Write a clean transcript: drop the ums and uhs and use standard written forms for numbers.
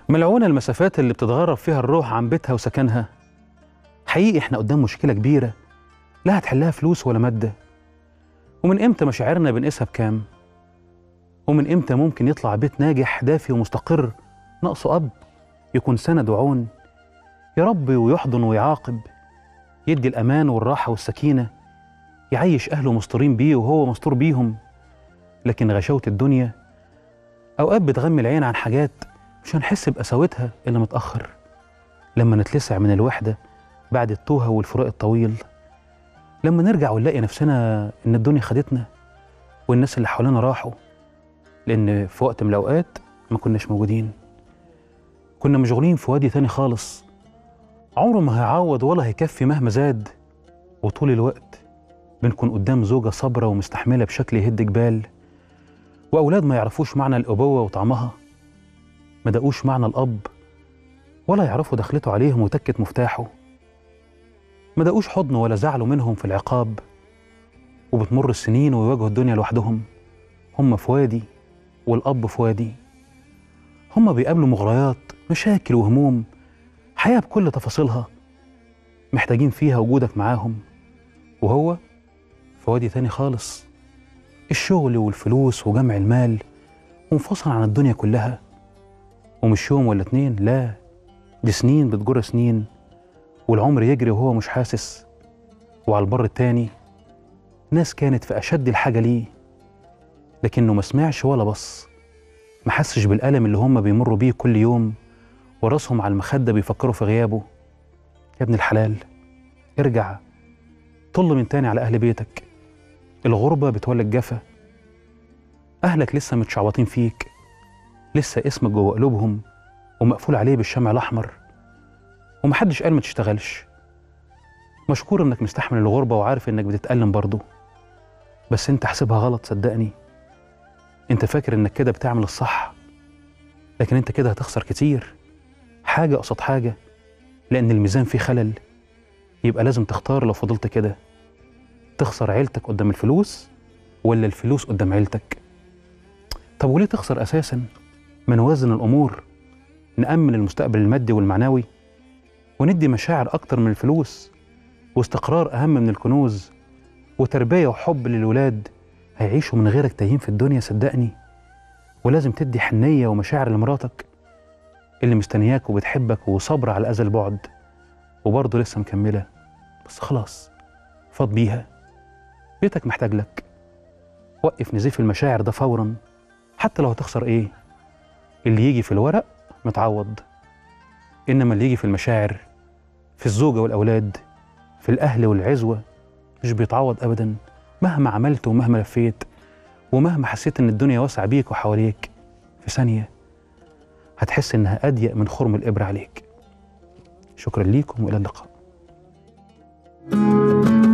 ملعونة المسافات اللي بتتغرب فيها الروح عن بيتها وسكنها. حقيقي احنا قدام مشكلة كبيرة لا هتحلها فلوس ولا مادة. ومن امتى مشاعرنا بنقيسها بكام؟ ومن امتى ممكن يطلع بيت ناجح دافي ومستقر ناقصه أب يكون سند وعون، يربي ويحضن ويعاقب، يدي الأمان والراحة والسكينة، يعيش أهله مستورين بيه وهو مستور بيهم. لكن غشاوة الدنيا أوقات بتغمي العين عن حاجات مش هنحس بقساوتها إلا متأخر، لما نتلسع من الوحدة بعد التوهة والفراق الطويل، لما نرجع ونلاقي نفسنا إن الدنيا خدتنا والناس اللي حوالينا راحوا، لأن في وقت من الأوقات ما كناش موجودين، كنا مشغولين في وادي تاني خالص عمره ما هيعوض ولا هيكفي مهما زاد. وطول الوقت بنكون قدام زوجة صابرة ومستحملة بشكل يهد جبال، وأولاد ما يعرفوش معنى الأبوة وطعمها، ما دقوش معنى الأب ولا يعرفوا دخلته عليهم وتكة مفتاحه، ما دقوش حضنه ولا زعلوا منهم في العقاب. وبتمر السنين ويواجهوا الدنيا لوحدهم، هم في وادي والأب في وادي. هم بيقابلوا مغريات، مشاكل وهموم، حياة بكل تفاصيلها محتاجين فيها وجودك معاهم. وهو في وادي تاني خالص، الشغل والفلوس وجمع المال، منفصل عن الدنيا كلها. ومش يوم ولا اتنين، لا دي سنين بتجر سنين، والعمر يجري وهو مش حاسس. وعلى البر التاني ناس كانت في أشد الحاجة ليه، لكنه ما سمعش ولا بص، ما حسش بالألم اللي هم بيمروا بيه كل يوم، وراسهم على المخدة بيفكروا في غيابه. يا ابن الحلال ارجع، طل من تاني على أهل بيتك. الغربة بتولد جفا، أهلك لسه متشعبطين فيك، لسه اسمك جوه قلوبهم ومقفول عليه بالشمع الأحمر. ومحدش قال ما تشتغلش، مشكور إنك مستحمل الغربة وعارف إنك بتتألم برضه، بس أنت حاسبها غلط صدقني. أنت فاكر إنك كده بتعمل الصح، لكن أنت كده هتخسر كتير، حاجة قصاد حاجة، لأن الميزان فيه خلل. يبقى لازم تختار لو فضلت كده، تخسر عيلتك قدام الفلوس ولا الفلوس قدام عيلتك؟ طب وليه تخسر أساساً؟ ما نوازن الأمور، نأمن المستقبل المادي والمعنوي، وندي مشاعر أكتر من الفلوس، واستقرار أهم من الكنوز، وتربية وحب للولاد هيعيشوا من غيرك تايهين في الدنيا صدقني. ولازم تدي حنية ومشاعر لمراتك اللي مستنياك وبتحبك وصبر على أذى البعد، وبرضه لسه مكملة، بس خلاص فاض بيها، بيتك محتاج لك. وقف نزيف المشاعر ده فوراً، حتى لو هتخسر إيه؟ اللي يجي في الورق متعوض، إنما اللي يجي في المشاعر، في الزوجة والأولاد، في الأهل والعزوة، مش بيتعوض أبداً. مهما عملت ومهما لفيت ومهما حسيت إن الدنيا واسعة بيك وحواليك، في ثانية هتحس إنها أضيق من خرم الإبرة عليك. شكراً ليكم وإلى اللقاء.